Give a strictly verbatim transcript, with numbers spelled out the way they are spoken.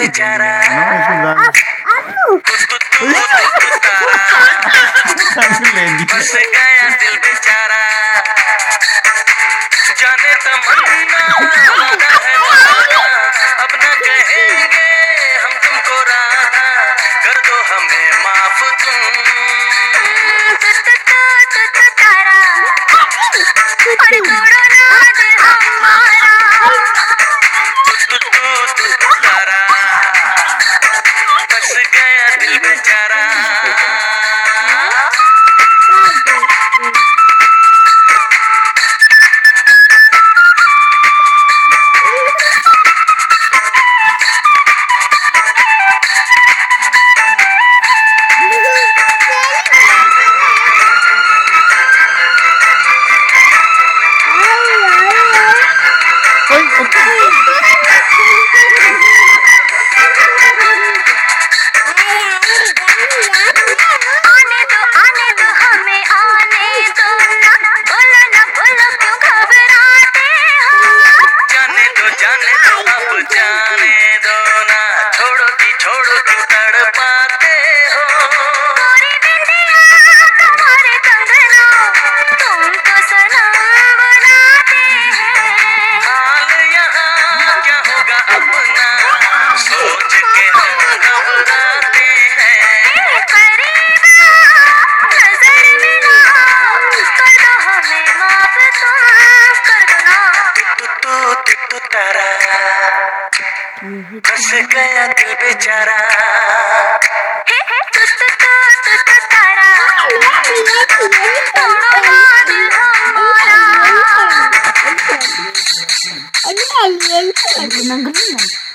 बेचारा फंस गया दिल बेचारा जाने तमन्ना वादा है वादा अब न कहेंगे हम तुमको राधा कर दो हमें माफ तुम तारा और तोड़ो ना दिल हमारा तू तू तू तारा फंस गया दिल बेचारा फंस गया दिल बेचारा तारा